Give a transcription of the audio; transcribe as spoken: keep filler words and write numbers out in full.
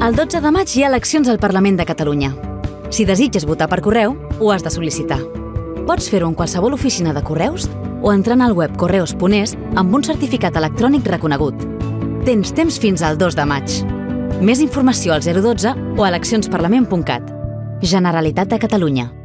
El dotze de maig hi ha eleccions al Parlament de Catalunya. Si desitges votar per correu, ho has de sol·licitar. Pots fer-ho en qualsevol oficina de correus o entrant al web correus punt es amb un certificat electrònic reconegut. Tens temps fins al dos de maig. Més informació al zero dotze o a eleccions parlament punt cat. Generalitat de Catalunya.